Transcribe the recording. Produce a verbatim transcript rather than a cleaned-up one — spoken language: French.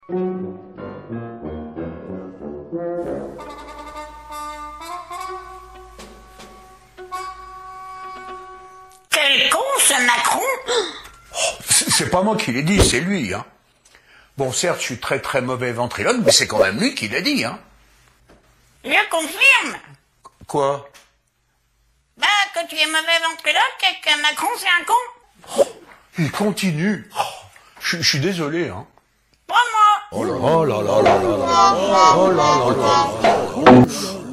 Quel con ce Macron! C'est pas moi qui l'ai dit, c'est lui, hein. Bon, certes, je suis très très mauvais ventriloque, mais c'est quand même lui qui l'a dit, hein. Je confirme. Quoi? Bah, que tu es mauvais ventriloque et que Macron c'est un con. Il continue. Je, je suis désolé, hein. Pas moi. Oh là là là là là là là là là là là là.